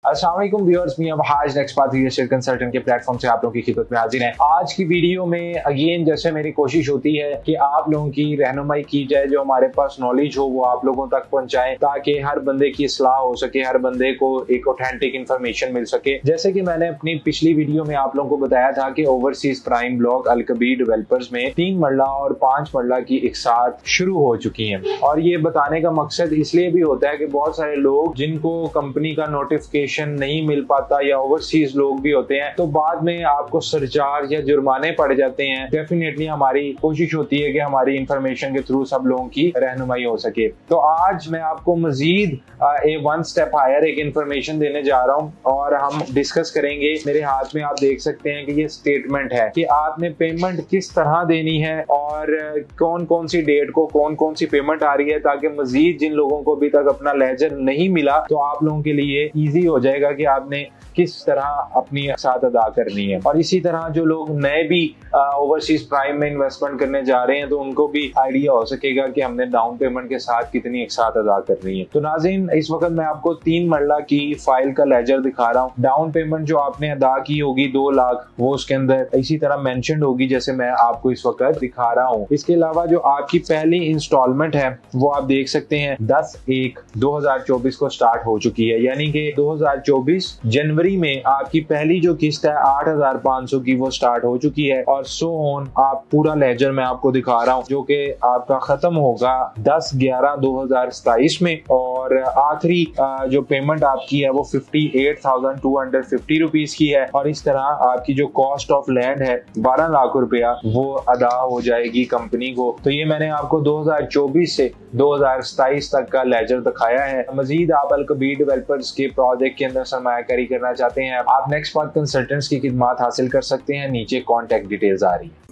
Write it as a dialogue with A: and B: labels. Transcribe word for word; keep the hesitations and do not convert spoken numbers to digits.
A: अस्सलाम वालेकुम व्यूअर्स, मैं अब हाज नेक्सपाथ रियल एस्टेट कंसल्टेंट के प्लेटफॉर्म से आप लोगों की खिदमत में हाजिर हैं। आज की वीडियो में अगेन जैसे मेरी कोशिश होती है कि आप लोगों की रहनुमाई की जाए, जो हमारे पास नॉलेज हो वो आप लोगों तक पहुंचाएं ताकि हर बंदे की इस्लाह हो सके, हर बंदे को एक ऑथेंटिक इन्फॉर्मेशन मिल सके। जैसे कि मैंने अपनी पिछली वीडियो में आप लोगों को बताया था कि overseas prime block Al Kabir developers में तीन मरला और पांच मरला की एक साथ शुरू हो चुकी है। और ये बताने का मकसद इसलिए भी होता है कि बहुत सारे लोग जिनको कंपनी का नोटिफिकेशन नहीं मिल पाता या ओवरसीज लोग भी होते हैं तो बाद में आपको सरचार्ज या जुर्माने पड़ जाते हैं। डेफिनेटली हमारी कोशिश होती है कि हमारी इंफॉर्मेशन के थ्रू सब लोगों की रहनुमाई हो सके। तो आज मैं आपको मजीद ए वन स्टेप हायर एक इंफॉर्मेशन देने जा रहा हूं और हम डिस्कस करेंगे। मेरे हाथ में आप देख सकते हैं कि ये स्टेटमेंट है कि आपने पेमेंट किस तरह देनी है और कौन कौन सी डेट को कौन कौन सी पेमेंट आ रही है, ताकि मजीद जिन लोगों को अभी तक अपना लेजर नहीं मिला तो आप लोगों के लिए ईजी हो जाएगा कि आपने किस तरह अपनी साथ अदा करनी है। और इसी तरह जो लोग नए भी ओवरसीज प्राइम में इन्वेस्टमेंट करने जा रहे हैं तो उनको भी आइडिया हो सकेगा कि हमने डाउन पेमेंट के साथ कितनी एक साथ अदा करनी है। तो नाज़रीन, इस वक्त मैं आपको तीन मरला की फाइल का लेजर दिखा रहा हूँ। डाउन पेमेंट जो आपने अदा की होगी दो लाख वो उसके अंदर इसी तरह मेंशन होगी जैसे मैं आपको इस वक्त दिखा रहा हूँ। इसके अलावा जो आपकी पहली इंस्टॉलमेंट है वो आप देख सकते हैं दस एक दो हजार चौबीस को स्टार्ट हो चुकी है, यानी कि दो हजार चौबीस जनवरी में आपकी पहली जो किस्त है आठ हजार पाँच सौ की वो स्टार्ट हो चुकी है। और सो ऑन आप पूरा लेजर मैं आपको दिखा रहा हूँ जो कि आपका खत्म होगा दस ग्यारह दो हजार सताइस में। और आखिरी जो पेमेंट आपकी है वो fifty eight thousand two hundred fifty rupees की है। और इस तरह आपकी जो कॉस्ट ऑफ लैंड है बारह लाख रुपया वो अदा हो जाएगी कंपनी को। तो ये मैंने आपको दो हजार चौबीस से दो हजार सताइस तक का लेजर दिखाया है। मजीद आप अल-कबीर डेवलपर्स के प्रोजेक्ट के अंदर सरमायाकारी करना चाहते हैं, आप नेक्सपाथ कंसल्टेंट्स की खिदमत हासिल कर सकते हैं। नीचे कॉन्टैक्ट डिटेल्स आ रही है।